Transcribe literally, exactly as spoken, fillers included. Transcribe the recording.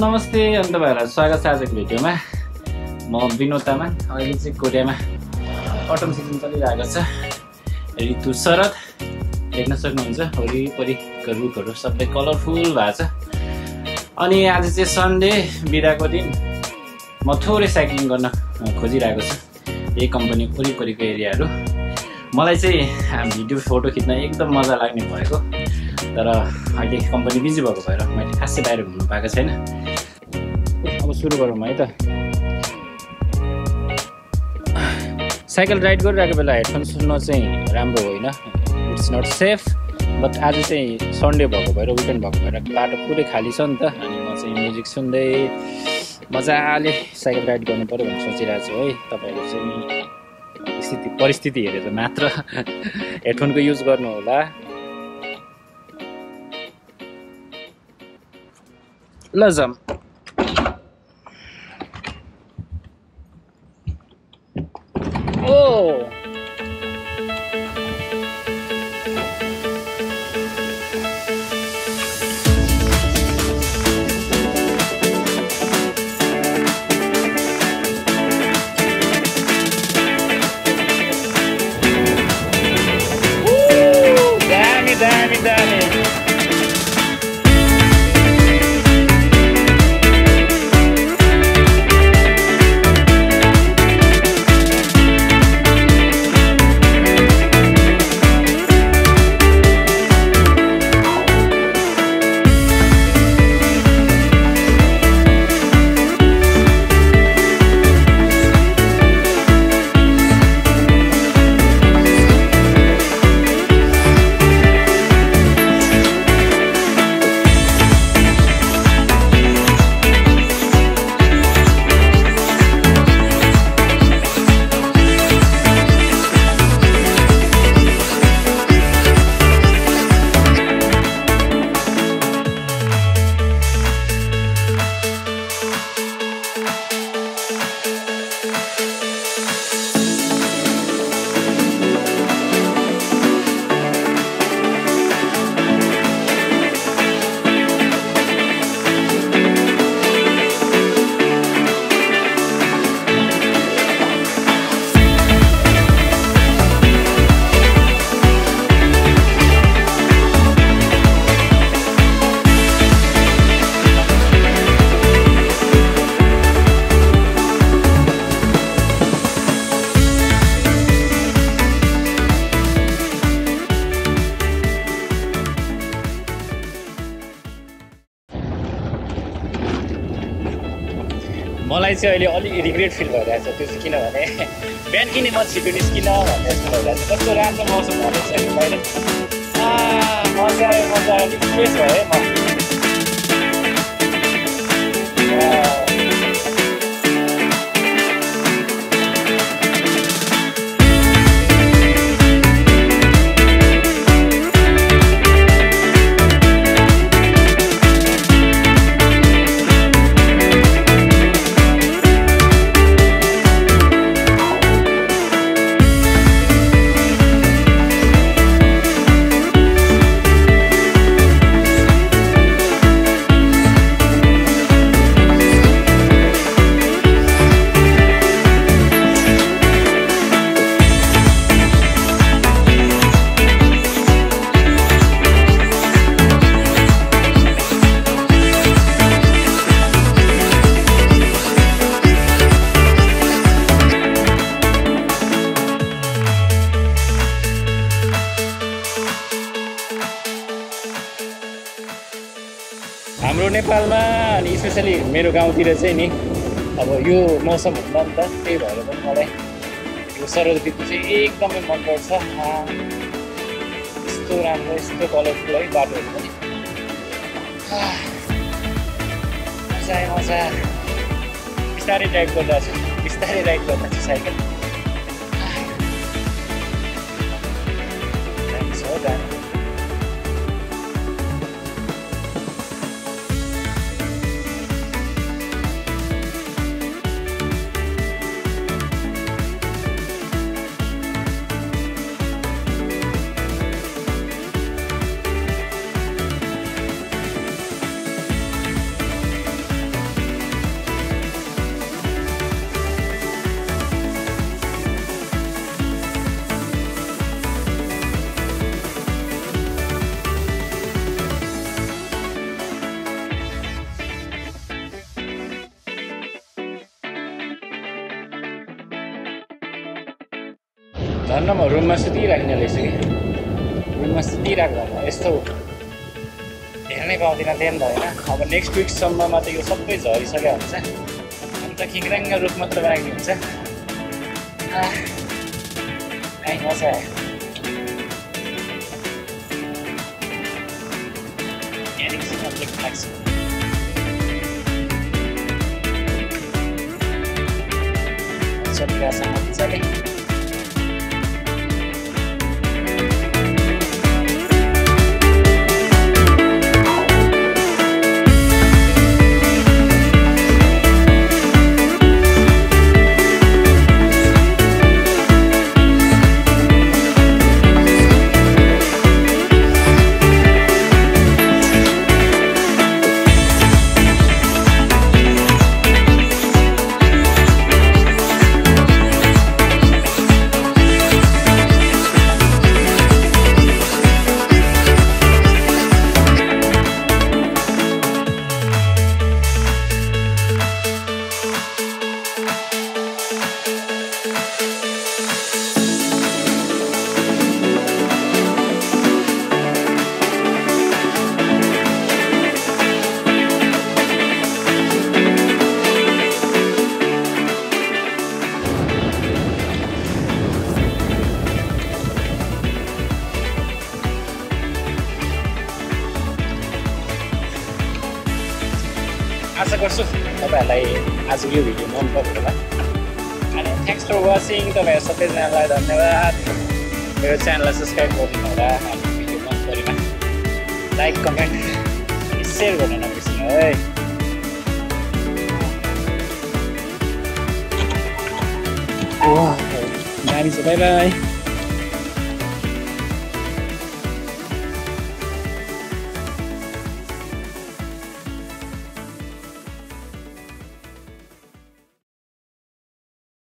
नमस्ते अनि तपाईँहरूलाई स्वागत छ आजको भिडियोमा। म विनोद तामाङ। अहिले चाहिँ कोरियामा अटम सिजन चलिरहेको छ। ऋतु शरद देख्न सक्नुहुन्छ, वरिपरिको रुखहरू सबै कलरफुल भएको छ। अनि आज चाहिँ सन्डे बिदाको दिन म थोरै साइक्लिङ गर्न खोजिरहेको छु यही कम्पनी वरिपरिको एरियाहरू। मलाई चाहिँ भिडियो फोटो खिच्न एकदम मजा लाग्ने भएको, तर अहिले कम्पनी बिजी भएको भएर मैले खासै बाहिर घुम्नु पाएको छैन। अब सुरु गरौँ है त। साइकल राइड गरिरहेको बेला हेडफोन सुन्नु चाहिँ राम्रो होइन, इट्स नट सेफ। बट आज चाहिँ सन्डे भएको भएर, विकेन्ड भएको भएर बाटो पुरै खाली छ नि त। अनि म चाहिँ म्युजिक सुन्दै मजाले साइकल राइड गर्नु पऱ्यो भनेर सोचिरहेको छु है। तपाईँहरू चाहिँ स्थिति परिस्थिति हेरेर मात्र हेडफोनको युज गर्नु होला। ल जाम। ओ दामी दामी दामी। मलाई चाहिँ अहिले अलिक रिग्रेट फिल भइरहेको छ। त्यो चाहिँ किनभने बिहान किने म छिटो निस्किन भन्ने जस्तो भइरहेको छ। कस्तो राम्रो मौसम भएको छ नि बाहिर। मजा आयो मजा आयो, अलिक फ्रेस भयो है म। हाम्रो नेपालमा अनि स्पेसली मेरो गाउँतिर चाहिँ नि अब यो मौसम हुँदा नि त, त्यही भएर पनि मलाई यो शरद ऋतु चाहिँ एकदमै मनपर्छ। यस्तो राम्रो, यस्तो कलरफुल है बाटोहरू पनि। मजा आयो मजा। बिस्तारै ड्राइभ गर्दा छु, बिस्तारै राइड गर्दा छु साइकल। दामी छ हो दामी। धन्न म रुममा सुतिराख्ने रहेछ कि रुममा सुतिराख्दा म यस्तो हेर्नै पाउँदिनँ थिएँ नि त होइन। अब नेक्स्ट विकसम्ममा त यो सबै झरिसक्यो हुन्छ अन्त खिङ्राङ्ग रुख मात्र बनाइदिनु हुन्छ। मजा आयो। चलिरहेछ मजाले। आशा गर्छु तपाईँहरूलाई आज यो भिडियो मन पर्यो होला। अनि थ्याङ्क्स फर वाचिङ। तपाईँहरू सबैजनालाई धन्यवाद। मेरो च्यानललाई सब्सक्राइब गरिदिनु होला। अनि भिडियो मन परेमा लाइक कमेन्ट सेयर गर्न नबिर्सनु है। दामी छ, बाई बाई।